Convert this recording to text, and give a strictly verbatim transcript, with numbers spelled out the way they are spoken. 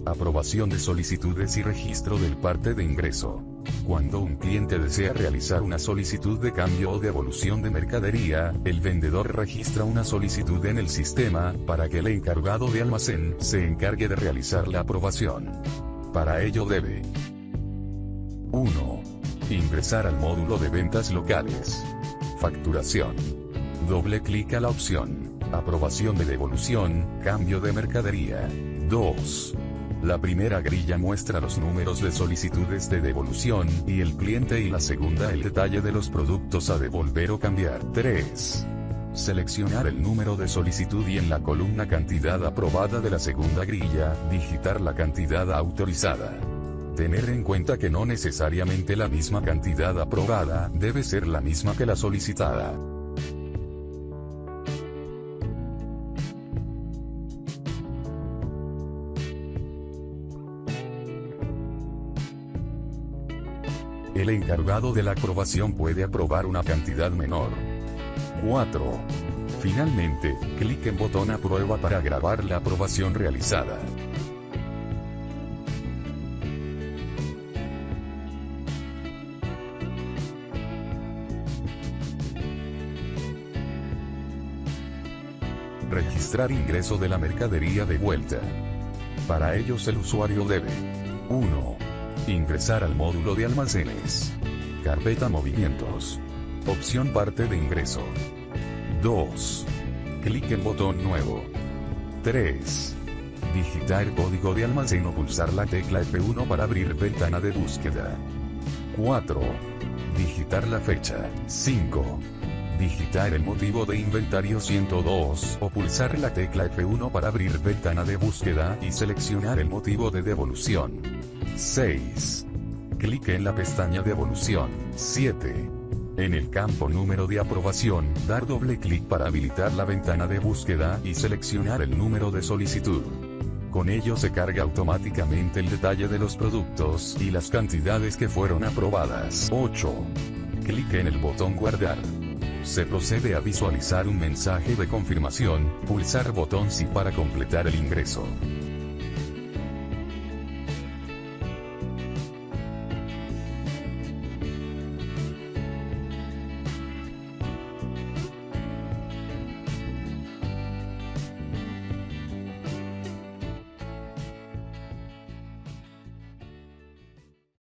Aprobación de solicitudes y registro del parte de ingreso. Cuando un cliente desea realizar una solicitud de cambio o devolución de mercadería, el vendedor registra una solicitud en el sistema, para que el encargado de almacén se encargue de realizar la aprobación. Para ello debe: uno. Ingresar al módulo de ventas locales. Facturación. Doble clic a la opción Aprobación de devolución, cambio de mercadería. dos. La primera grilla muestra los números de solicitudes de devolución, y el cliente, y la segunda el detalle de los productos a devolver o cambiar. tres. Seleccionar el número de solicitud y en la columna cantidad aprobada de la segunda grilla, digitar la cantidad autorizada. Tener en cuenta que no necesariamente la misma cantidad aprobada debe ser la misma que la solicitada. El encargado de la aprobación puede aprobar una cantidad menor. cuatro. Finalmente, clic en botón Aprueba para grabar la aprobación realizada. Registrar ingreso de la mercadería de vuelta. Para ellos el usuario debe: uno. Ingresar al módulo de almacenes. Carpeta Movimientos. Opción Parte de ingreso. dos. Clic en botón Nuevo. tres. Digitar código de almacén o pulsar la tecla F uno para abrir ventana de búsqueda. cuatro. Digitar la fecha. cinco. Digitar el motivo de inventario ciento dos o pulsar la tecla F uno para abrir ventana de búsqueda y seleccionar el motivo de devolución. seis. Clic en la pestaña Devolución. siete. En el campo Número de aprobación, dar doble clic para habilitar la ventana de búsqueda y seleccionar el número de solicitud. Con ello se carga automáticamente el detalle de los productos y las cantidades que fueron aprobadas. ocho. Clic en el botón Guardar. Se procede a visualizar un mensaje de confirmación, pulsar botón Sí para completar el ingreso.